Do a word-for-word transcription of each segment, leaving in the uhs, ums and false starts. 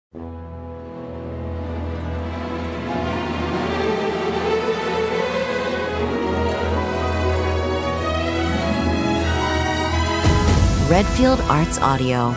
Redfield Arts Audio.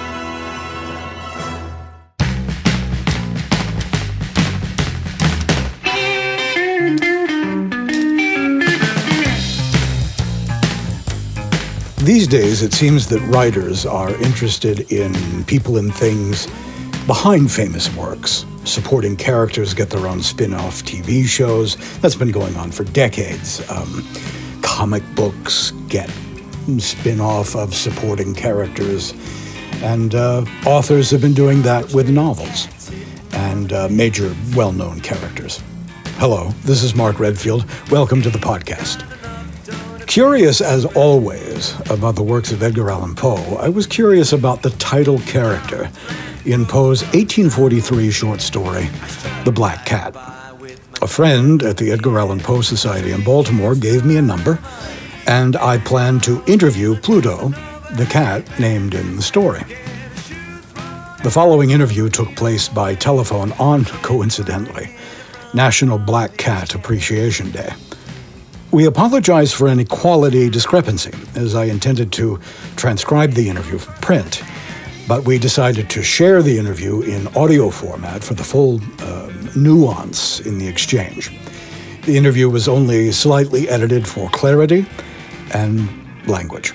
These days, it seems that writers are interested in people and things behind famous works. Supporting characters get their own spin-off T V shows. That's been going on for decades. Um, comic books get spin-off of supporting characters. And uh, authors have been doing that with novels and uh, major well-known characters. Hello, this is Mark Redfield. Welcome to the podcast. Curious as always about the works of Edgar Allan Poe, I was curious about the title character in Poe's eighteen forty-three short story, The Black Cat. A friend at the Edgar Allan Poe Society in Baltimore gave me a number, and I planned to interview Pluto, the cat named in the story. The following interview took place by telephone on, coincidentally, National Black Cat Appreciation Day. We apologize for any quality discrepancy, as I intended to transcribe the interview for print, but we decided to share the interview in audio format for the full uh, nuance in the exchange. The interview was only slightly edited for clarity and language.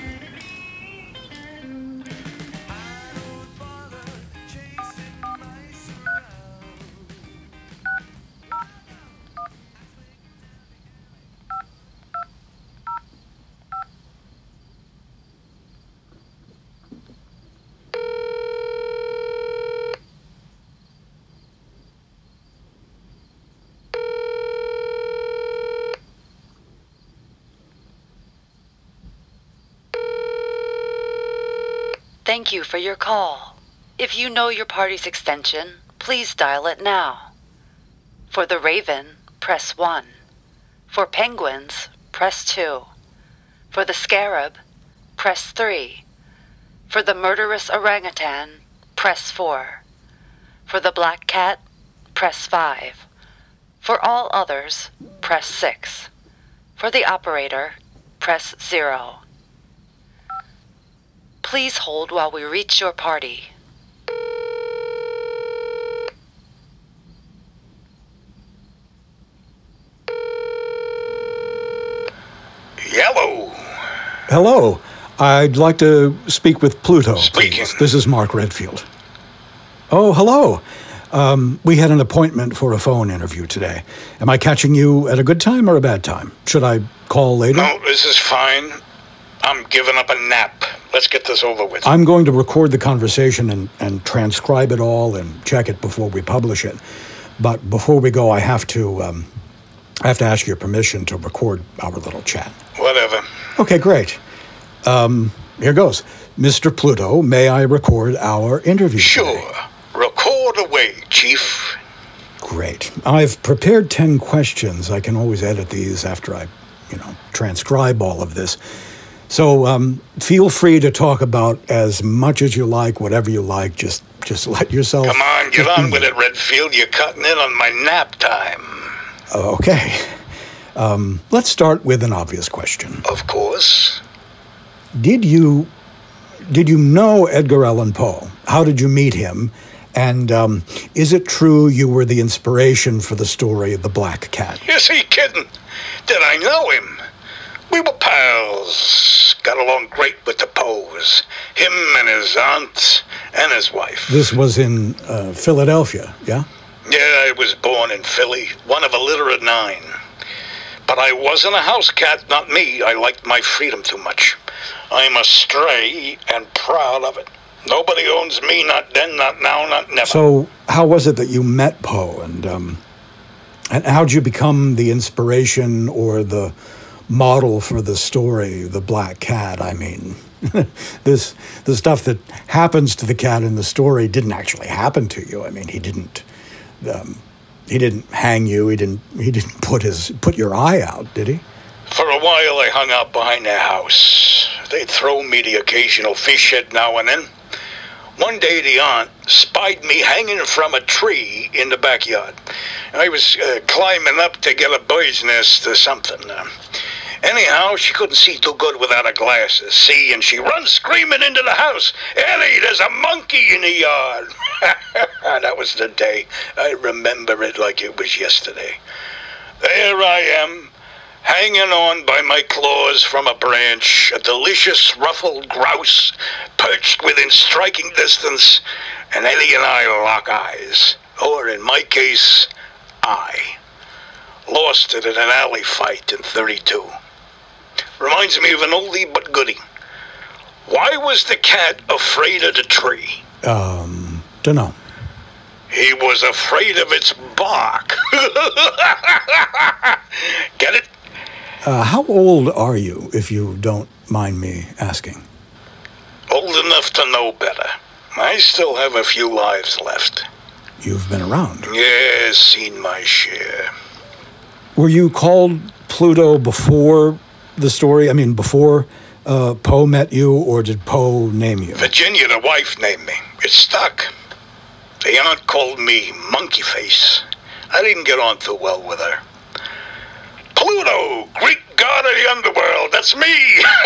Thank you for your call. If you know your party's extension, please dial it now. For the Raven, press one. For Penguins, press two. For the Scarab, press three. For the Murderous Orangutan, press four. For the Black Cat, press five. For all others, press six. For the operator, press zero. Please hold while we reach your party. Hello. Hello. I'd like to speak with Pluto. Speaking. Please. This is Mark Redfield. Oh, hello. Um, we had an appointment for a phone interview today. Am I catching you at a good time or a bad time? Should I call later? No, this is fine. I'm giving up a nap. Let's get this over with. I'm going to record the conversation and, and transcribe it all and check it before we publish it. But before we go, I have to um, I have to ask your permission to record our little chat. Whatever. Okay, great. Um, here goes. Mister Pluto, may I record our interview Sure. today? Record away, Chief. Great. I've prepared ten questions. I can always edit these after I, you know, transcribe all of this. So um, feel free to talk about as much as you like, whatever you like. Just just let yourself... Come on, get on with it, Redfield. You're cutting in on my nap time. Okay. Um, let's start with an obvious question. Of course. Did you did you know Edgar Allan Poe? How did you meet him? And um, is it true you were the inspiration for the story of The Black Cat? Is he kidding? Did I know him? We were pals. Got along great with the Poes. Him and his aunt and his wife. This was in uh, Philadelphia, yeah? Yeah, I was born in Philly, one of a litter of nine. But I wasn't a house cat, not me. I liked my freedom too much. I'm a stray and proud of it. Nobody owns me, not then, not now, not never. So how was it that you met Poe? And, um, and how'd you become the inspiration or the model for the story, The Black Cat? I mean, this the stuff that happens to the cat in the story didn't actually happen to you. I mean, he didn't um, he didn't hang you. He didn't he didn't put his put your eye out, did he? For a while, I hung out behind their house. They'd throw me the occasional fish head now and then. One day the aunt spied me hanging from a tree in the backyard. I was uh, climbing up to get a bird's nest or something. Uh, anyhow, she couldn't see too good without her glasses. See, and she runs screaming into the house. "Eddie, there's a monkey in the yard." That was the day. I remember it like it was yesterday. There I am, hanging on by my claws from a branch, a delicious ruffled grouse perched within striking distance, and Eddie and I lock eyes. Or in my case, I lost it in an alley fight in thirty-two. Reminds me of an oldie but goodie. Why was the cat afraid of the tree? Um, dunno. He was afraid of its bark. Get it? Uh, how old are you, if you don't mind me asking? Old enough to know better. I still have a few lives left. You've been around. Yes, seen my share. Were you called Pluto before the story? I mean, before uh, Poe met you, or did Poe name you? Virginia, the wife, named me. It stuck. The aunt called me Monkey Face. I didn't get on too well with her. Pluto, Greek god of the underworld, that's me!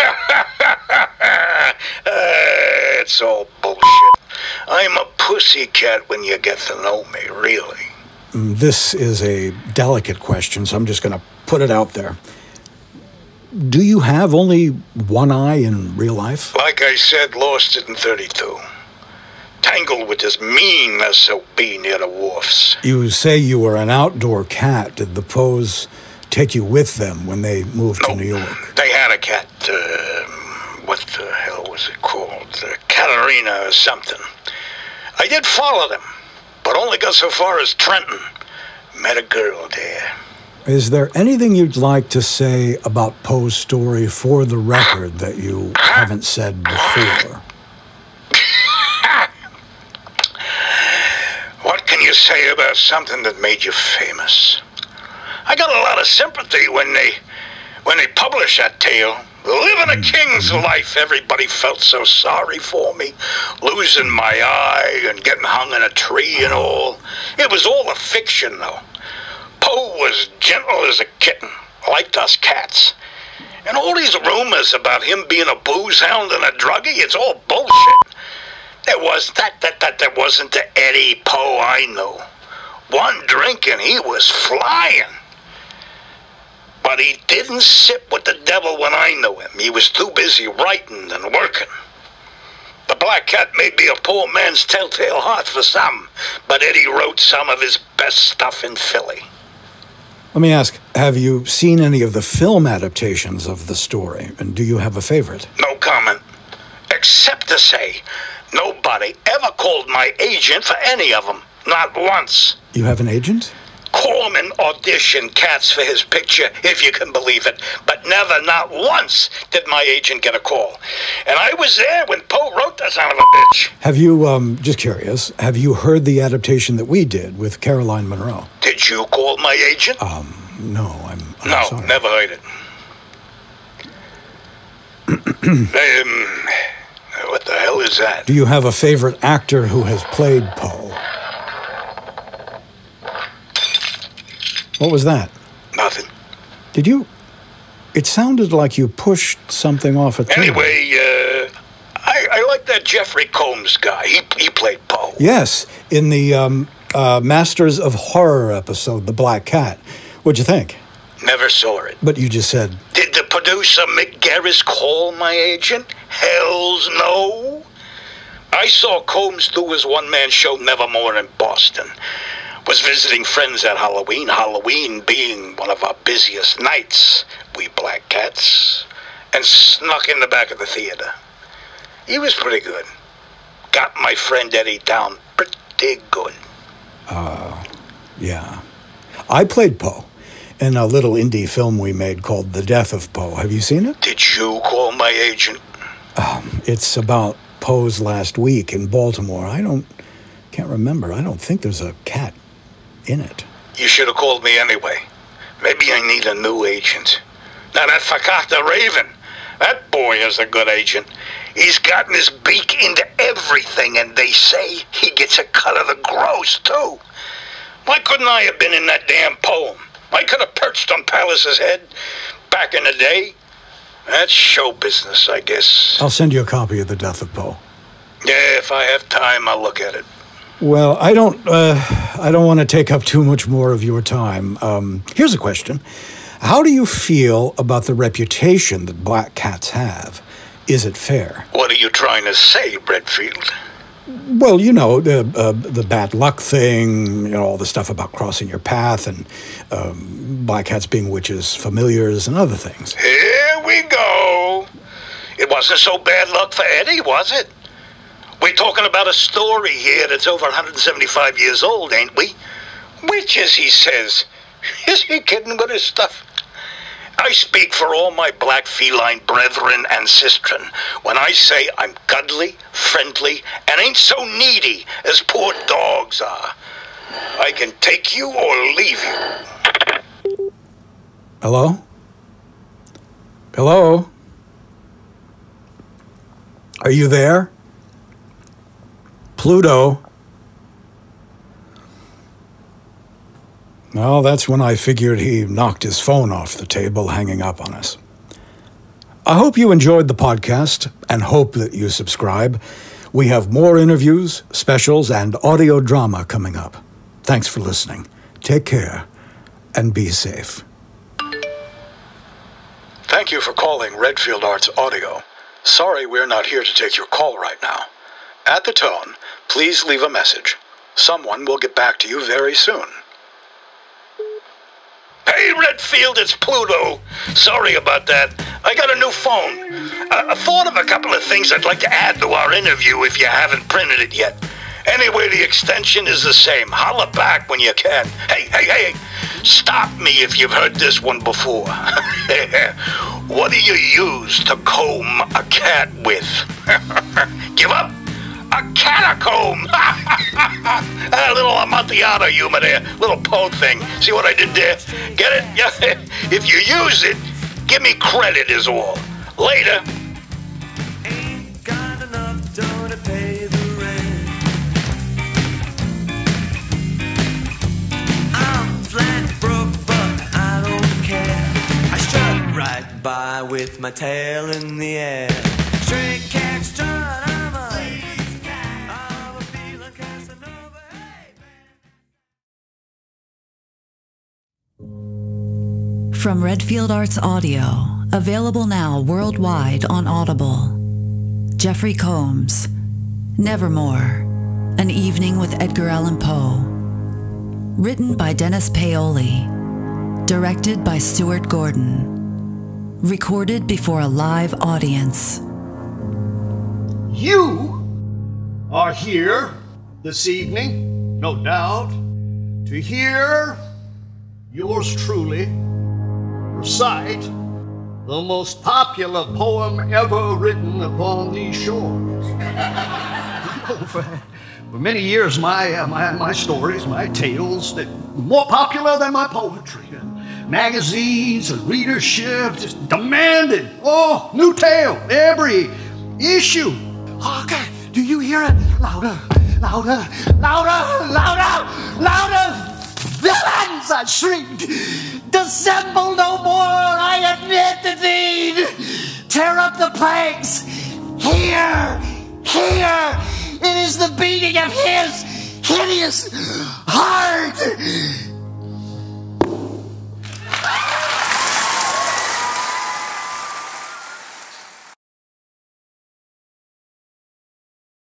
uh, it's all bullshit. I'm a pussycat when you get to know me, really. This is a delicate question, so I'm just going to put it out there. Do you have only one eye in real life? Like I said, lost it in thirty-two. Tangled with this mean S O B near the wharfs. You say you were an outdoor cat. Did the Poes take you with them when they moved no, to New York? They had a cat. Uh, what the hell was it called? Uh, Katerina or something. I did follow them, but only got so far as Trenton. Met a girl there. Is there anything you'd like to say about Poe's story for the record that you haven't said before? What can you say about something that made you famous? I got a lot of sympathy when they when they published that tale. Living a king's life, everybody felt so sorry for me. Losing my eye and getting hung in a tree and all. It was all a fiction, though. Poe was gentle as a kitten, liked us cats. And all these rumors about him being a booze hound and a druggie, it's all bullshit. There was that, that, that, there wasn't the Eddie Poe I knew. One drink and he was flying. But he didn't sit with the devil when I knew him. He was too busy writing and working. The Black Cat may be a poor man's telltale heart for some, but Eddie wrote some of his best stuff in Philly. Let me ask, have you seen any of the film adaptations of the story, and do you have a favorite? No comment, except to say nobody ever called my agent for any of them, not once. You have an agent? Corman auditioned cats for his picture, if you can believe it, but never, not once, did my agent get a call. And I was there when Poe wrote that son of a bitch. Have you, um, just curious, have you heard the adaptation that we did with Caroline Munro? Did you call my agent? Um, no, I'm, I'm no, sorry. never heard it. um, what the hell is that? Do you have a favorite actor who has played Poe? What was that? Nothing. Did you... It sounded like you pushed something off a table. Anyway, uh, I, I like that Jeffrey Combs guy. He, he played Poe. Yes, in the um, uh, Masters of Horror episode, The Black Cat. What'd you think? Never saw it. But you just said... Did the producer Mick Garris call my agent? Hells no. I saw Combs do his one-man show Nevermore in Boston. Was visiting friends at Halloween, Halloween being one of our busiest nights, we Black Cats, and snuck in the back of the theater. He was pretty good. Got my friend Eddie down pretty good. Uh, yeah. I played Poe in a little indie film we made called The Death of Poe. Have you seen it? Did you call my agent? Um, it's about Poe's last week in Baltimore. I don't, can't remember. I don't think there's a cat in it. You should have called me anyway. Maybe I need a new agent. Now that Fakata Raven, that boy is a good agent. He's gotten his beak into everything, and they say he gets a cut of the gross, too. Why couldn't I have been in that damn poem? I could have perched on Pallas's head back in the day. That's show business, I guess. I'll send you a copy of The Death of Poe. Yeah, if I have time, I'll look at it. Well, I don't, uh, I don't want to take up too much more of your time. Um, here's a question. How do you feel about the reputation that black cats have? Is it fair? What are you trying to say, Redfield? Well, you know, the uh, the bad luck thing, you know, all the stuff about crossing your path and um, black cats being witches, familiars, and other things. Here we go. It wasn't so bad luck for Eddie, was it? We're talking about a story here that's over one hundred seventy-five years old, ain't we? Witches, he says. Is he kidding with his stuff? I speak for all my black feline brethren and sistren when I say I'm cuddly, friendly, and ain't so needy as poor dogs are. I can take you or leave you. Hello? Hello? Are you there? Pluto? Well, that's when I figured he knocked his phone off the table, hanging up on us. I hope you enjoyed the podcast and hope that you subscribe. We have more interviews, specials, and audio drama coming up. Thanks for listening. Take care and be safe. Thank you for calling Redfield Arts Audio. Sorry we're not here to take your call right now. At the tone, please leave a message. Someone will get back to you very soon. Hey, Redfield, it's Pluto. Sorry about that. I got a new phone. I, I thought of a couple of things I'd like to add to our interview if you haven't printed it yet. Anyway, the extension is the same. Holla back when you can. Hey, hey, hey, stop me if you've heard this one before. What do you use to comb a cat with? Give up? A catacomb! A little Amontillado humor there, little Poe thing. See what I did there? Get it? Yeah. If you use it, give me credit is all. Later. Ain't got enough dough to pay the rent. I'm flat broke, but I don't care. I strut right by with my tail in the air. Stray cat strut. From Redfield Arts Audio, available now worldwide on Audible. Jeffrey Combs, Nevermore, An Evening with Edgar Allan Poe. Written by Dennis Paoli. Directed by Stuart Gordon. Recorded before a live audience. You are here this evening, no doubt, to hear yours truly recite the most popular poem ever written upon these shores. for, for many years, my, uh, my my stories, my tales, that were more popular than my poetry. And magazines and readership just demanded, oh, new tale every issue. Okay, do you hear it? Louder, louder, louder, louder, louder! Villains! I shrieked. Dissemble no more, I admit the deed. Tear up the planks. Here, here, it is the beating of his hideous heart.